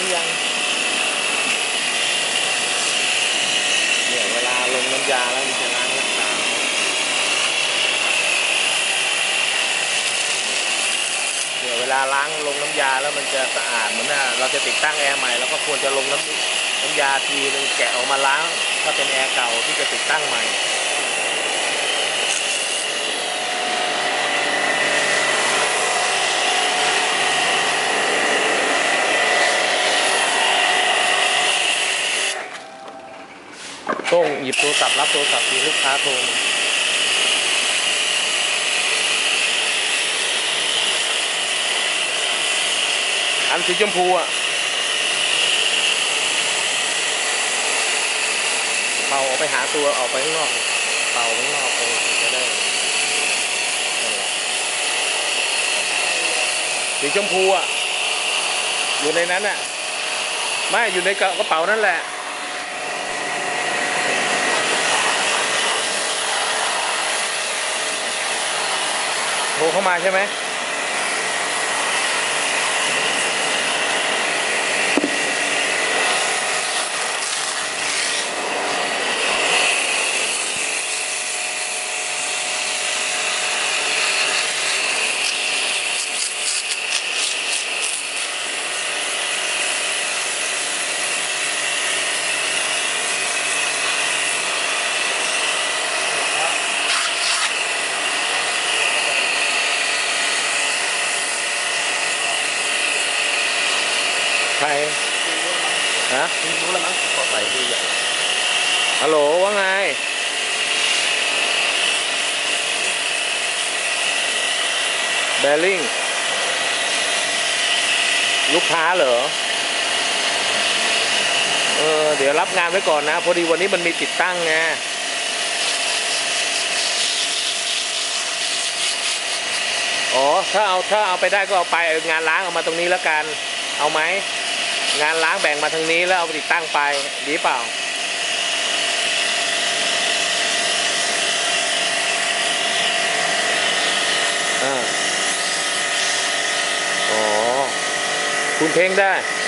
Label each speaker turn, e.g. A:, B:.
A: ำยังเนี่ยเวลาลงน้ำยาแล้วมันจะล้างรักษาเนี่ยเวลาล้างลงน้ำยาแล้วมันจะสะอาดเหมือนเราจะติดตั้งแอร์ใหม่เราก็ควรจะลงน้ำยาทีนึงแกะออกมาล้างถ้าเป็นแอร์เก่าที่จะติดตั้งใหม่ต้องหยิบโทรศัพท์รับโทรศัพท์ที่ลูกค้าโทรอันสีชมพูอ่ะเป่าออกไปหาตัวออกไปข้างนอกเป่าข้างนอกจะได้สีชมพูอ่ะอยู่ในนั้นอ่ะไม่อยู่ในกระเป๋านั่นแหละโทรเข้ามาใช่ไหมใครฮะรู้แล้วมั้งขอไปที่ใหญ่ฮัลโหลว่าไงแบริ่งลูกค้าเหรอเดี๋ยวรับงานไว้ก่อนนะพอดีวันนี้มันมีติดตั้งไงอ๋อถ้าเอาไปได้ก็เอาไปงานล้างเอามาตรงนี้แล้วกันเอาไหมงานล้างแบ่งมาทางนี้แล้วเอาไปติดตั้งไปดีเปล่าอ๋อคุณเพ่งได้